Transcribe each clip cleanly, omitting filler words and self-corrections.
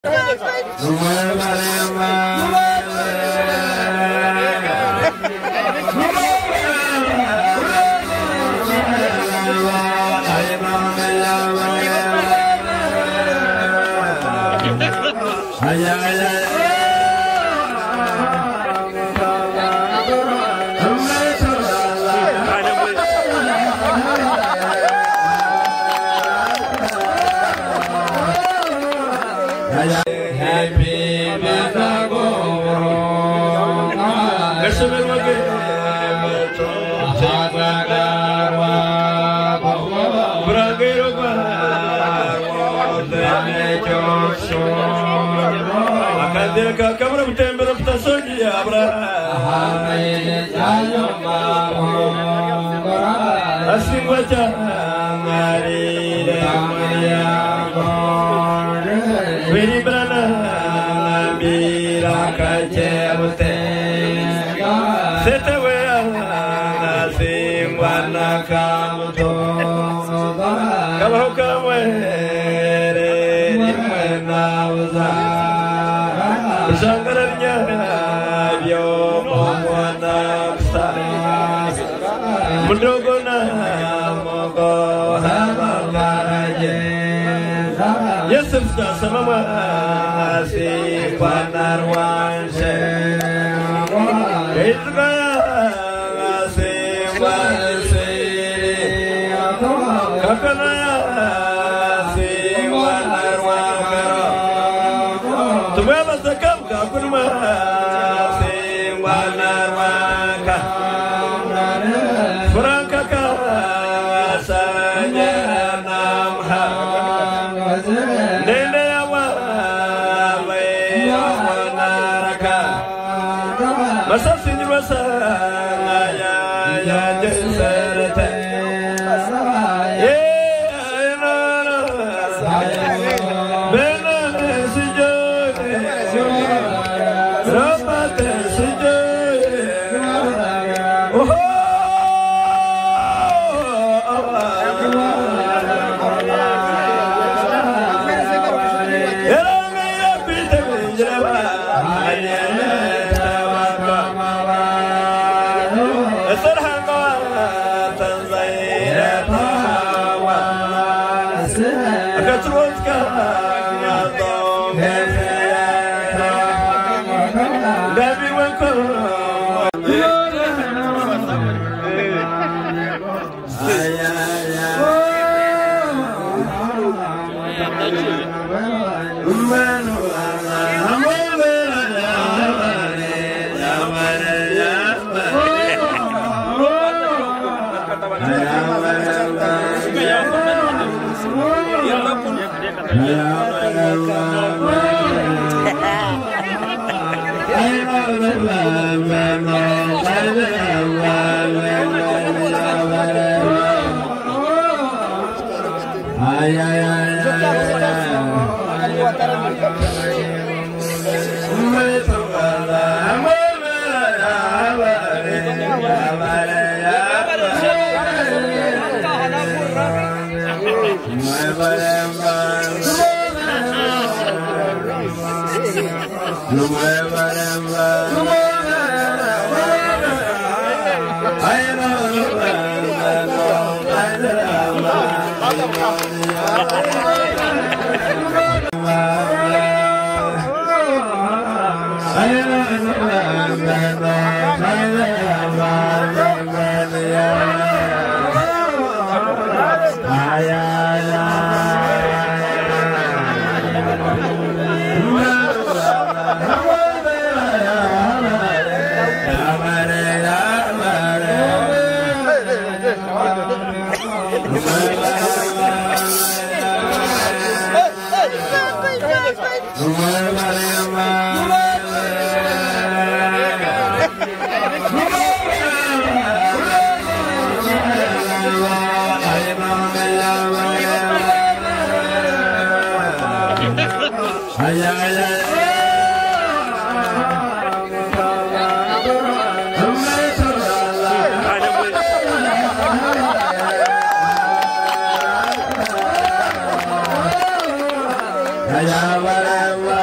Ayah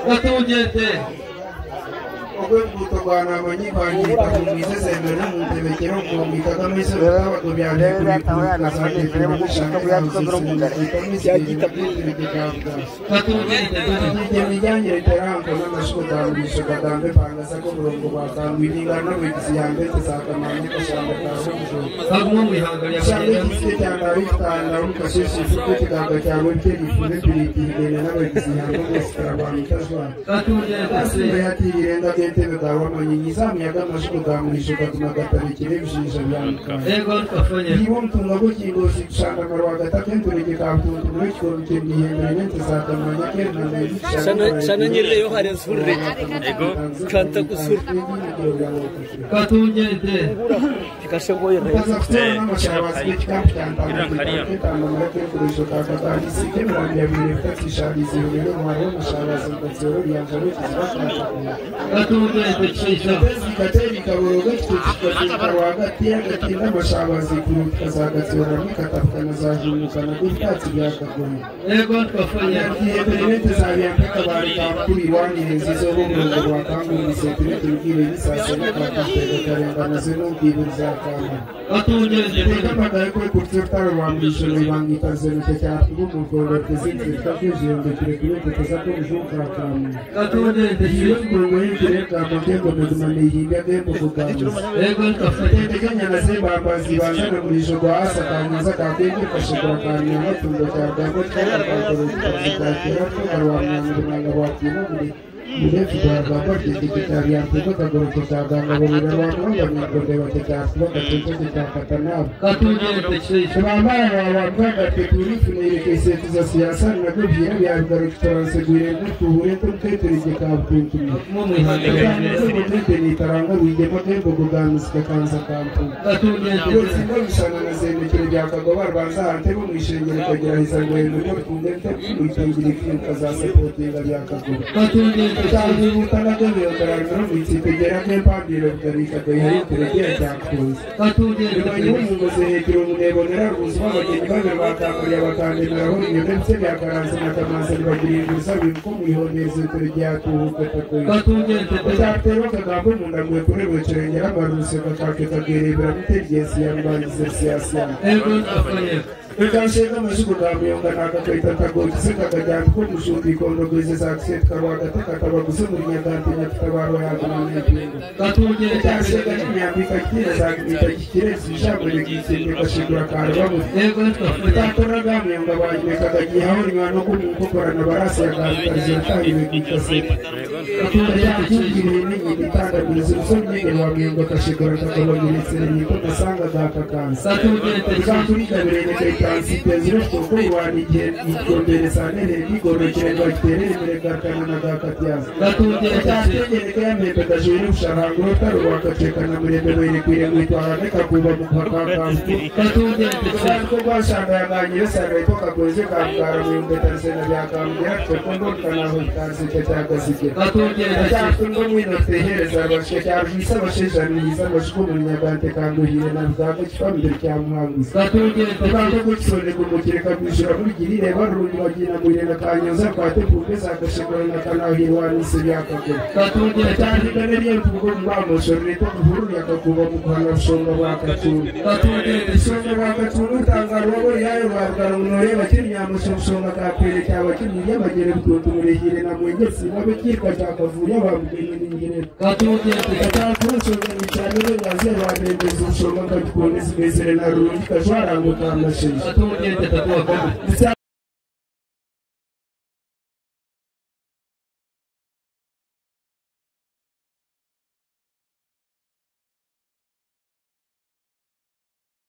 Katujete. Oke butuh warna banyak banyak tahun bisa saya benar mungkin berkira kalau kita kan bisa tahu tu biasa kulit kasar itu jadi jangan terang kalau masuk dalam masuk dalam bangsa saya belum kuasa ini karena siang itu saat mana kesalahan bertahu. Kamu melihat Sampai kita dari tanah kasih sesuatu kita berjauh dari filipin dengan apa siang itu sekarang kita semua. Katujete. Berarti renda gente bedawa menyiza miaga masuk dalam suka tenaga tadi televisi sebelah. Egon kafanya. Iwon tunggu cigo sana marwaga taken tuli kita untuk nulis kon cindi yang saat mana kena sana nyile yo harian surre ego kanta kusur Katujete. kasih boy re Egon kafanya. Dia sudah dapat di sekretariat itu kalau kita agak ngomong yang berdua kita semua kita katakan selama orang tertulis memiliki siasat lalu dia yang berbicara segera itu untuk kita untuk ini terangkan dia pakai bukan sekarang kampung itu semua bisa nasi kerja kabar bangsa nanti mengisi jadi kerja sambil itu kemudian itu jadi kerja seperti yang kampung Kami utara ke utara provinsi Pejaran Nepal dari Katayari terjadi jatuh. Dengan ini mengusir turun demoner usma bagi berbakar peryawatan di Lahore yang sejakan semata masa bagi bursa bimkum ihone terjatuh ketakui. Tetapi kegabung undang berpura bercerita baru sebagai kita kiri berarti jesian bagi siasa. Bukan saya masuk ke dalam yang kata kaitan takut sekarang pun musuh di kondo bisnis akses kalau ada kata bagus semuanya gantinya terbaru yang menjadi. Katujete saya nyambi kaki saat kita kira sisa bagi sini kasih dua karyawan. Kita teragam yang bawa mereka gaji haur dengan hukum karena berasa akan terserta ini kita sih. Katujete ini tanda bisnis ini yang yang kasih kerja kalau ini sini itu sangat dapatkan. Katujete satu ini dari Transitezero toko wani jen ikondere sanere igoro chendo itere mereka kana nagakatia. Katujete kaya mepeta juru sharangro taru wakacheka na mrembe wele kwire mwitu areka kuba mupaka. Katujete ko basanga ganyo sare to kagoze kamkara mwimbe tansena ya kamya kondo kana hotanse ketaga sike. Katujete tungo mwino tehere zaba shekar visa bashejani zaba shkumu nyabante kando hire na zaba chfamdir kya mwangu. Katujete sole kumukire kabishira kurigirire barundi bagina mwirena kanyoza kwate pupesa akashikora na kana hirwani siyaka ko katuje cyane kaneriye tugo mbamo shorre to kuhuru yakakuba mukwana shonga wakatu katuje shonga wakatu tangaro yayo bagaro nore bakiri yamushonga kapere cyaba kinire bagere butuntu murehire na mwenye sibabe kirwa cyakavuya bamugene n'ingire katuje katatu shonga cyane yazero abendeze shonga kakone zibesere na rundi kajwara ngo kamashe.